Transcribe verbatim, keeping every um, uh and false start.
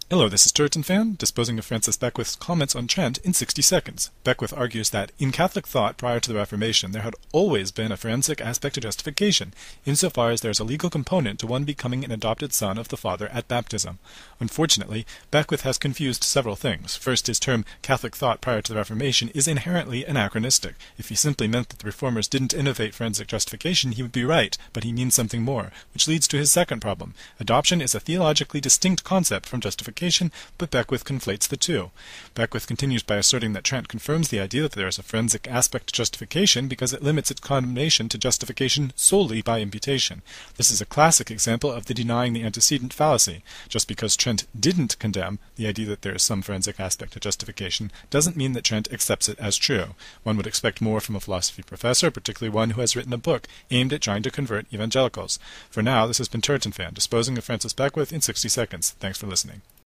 Hello, this is Trent fan, disposing of Francis Beckwith's comments on Trent in sixty seconds. Beckwith argues that, in Catholic thought prior to the Reformation, there had always been a forensic aspect to justification, insofar as there is a legal component to one becoming an adopted son of the Father at baptism. Unfortunately, Beckwith has confused several things. First, his term Catholic thought prior to the Reformation is inherently anachronistic. If he simply meant that the Reformers didn't innovate forensic justification, he would be right, but he means something more, which leads to his second problem. Adoption is a theologically distinct concept from justification, but Beckwith conflates the two. Beckwith continues by asserting that Trent confirms the idea that there is a forensic aspect to justification because it limits its condemnation to justification solely by imputation. This is a classic example of the denying the antecedent fallacy. Just because Trent didn't condemn the idea that there is some forensic aspect to justification doesn't mean that Trent accepts it as true. One would expect more from a philosophy professor, particularly one who has written a book aimed at trying to convert evangelicals. For now, this has been Trent fan, disposing of Francis Beckwith in sixty seconds. Thanks for listening.